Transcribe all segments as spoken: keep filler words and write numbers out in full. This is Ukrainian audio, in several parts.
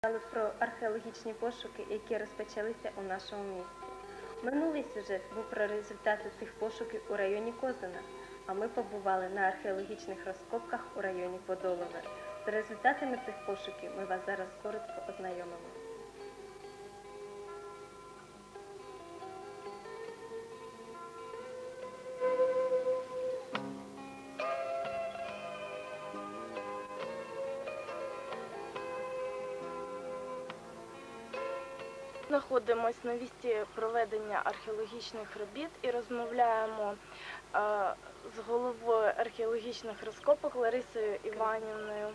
Про археологічні пошуки, які розпочалися у нашому місті. Минулий сюжет був про результати цих пошуків у районі Козина, а ми побували на археологічних розкопках у районі Подолове. З результатами цих пошуків ми вас зараз коротко ознайомимо. Знаходимось на місці проведення археологічних робіт і розмовляємо е, з головою археологічних розкопок Ларисою Іванівною.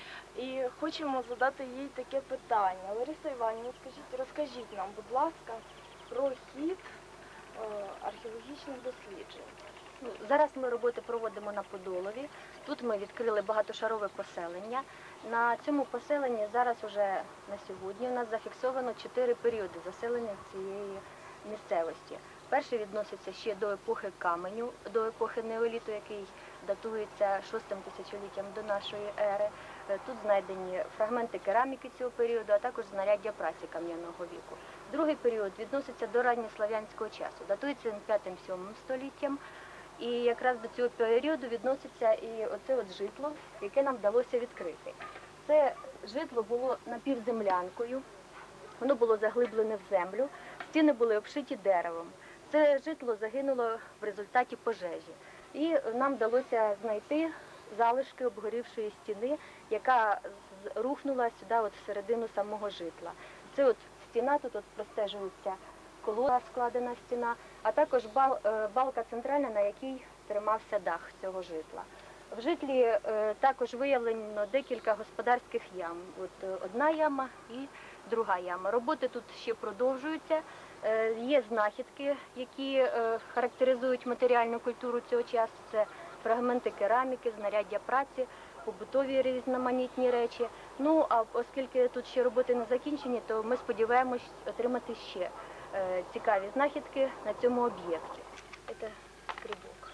І хочемо задати їй таке питання. Лариса Іванівна, скажіть, розкажіть нам, будь ласка, про хід е, археологічних досліджень. Ну, зараз ми роботи проводимо на Подолові. Тут ми відкрили багатошарове поселення. На цьому поселенні зараз уже на сьогодні у нас зафіксовано чотири періоди заселення цієї місцевості. Перший відноситься ще до епохи каменю, до епохи неоліту, який датується шостим тисячоліттям до нашої ери. Тут знайдені фрагменти кераміки цього періоду, а також знаряддя праці кам'яного віку. Другий період відноситься до ранньослав'янського часу, датується п'ятим-сьомим століттям. І якраз до цього періоду відноситься і оце от житло, яке нам вдалося відкрити. Це житло було напівземлянкою, воно було заглиблене в землю, стіни були обшиті деревом. Це житло загинуло в результаті пожежі. І нам вдалося знайти залишки обгорівшої стіни, яка рухнула сюди от всередину самого житла. Це от стіна, тут от простежується колода, складена стіна, а також бал, балка центральна, на якій тримався дах цього житла. В житлі е, також виявлено декілька господарських ям. От одна яма і друга яма. Роботи тут ще продовжуються. Е, є знахідки, які е, характеризують матеріальну культуру цього часу. Це фрагменти кераміки, знаряддя праці, побутові різноманітні речі. Ну, а оскільки тут ще роботи не закінчені, то ми сподіваємось отримати ще е, цікаві знахідки на цьому об'єкті. Це скребок.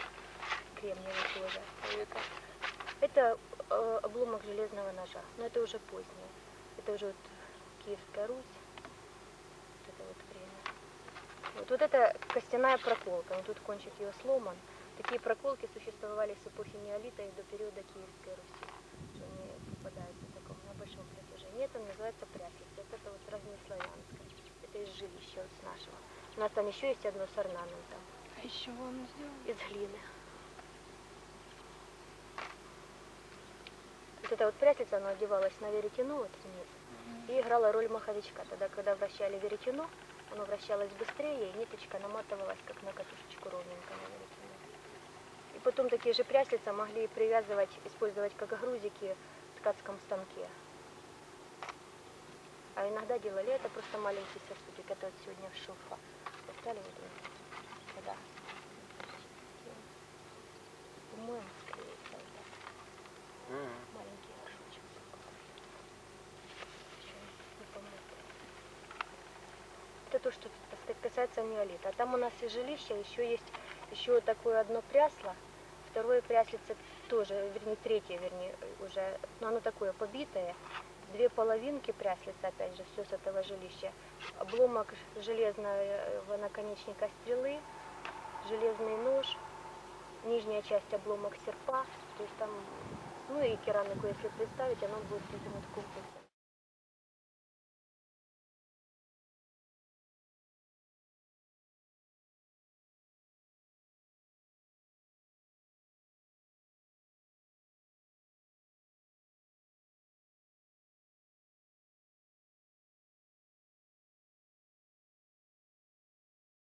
Кремниевая кожа. Это э, обломок железного ножа, но это уже позднее. Это уже вот Киевская Русь, вот это вот время. Вот, вот это костяная проколка, вот тут кончик ее сломан. Такие проколки существовали с эпохи неолита и до периода Киевской Руси. Они попадаются в таком на большом протяжении. Это называется пряслица, вот это вот раннеславянское. Это из жилища вот с нашего. У нас там еще есть одно с орнаментом. А из чего оно сделано? Из глины. Вот эта вот пряслица, она одевалась на веретено вот вниз и играла роль маховичка. Тогда, когда вращали веретено, оно вращалось быстрее, и ниточка наматывалась, как на катушечку, ровненько на веретено. И потом такие же пряслицы могли привязывать, использовать как грузики в ткацком станке. А иногда делали это просто маленький сосудик. Это вот сегодня в шурфа поставили вот сюда. По-моему, склеится вот так. Mm-hmm. Маленький горшочек. Это то, что касается неолита. А там у нас и жилище, еще есть еще такое одно прясло. Второе пряслице тоже, вернее, третье, вернее, уже, но оно такое побитое. Две половинки пряслица, опять же, все с этого жилища. Обломок железного наконечника стрелы, железный нож, нижняя часть обломок серпа. То есть там, ну и керамику, если представить, оно будет придумать в комплексе.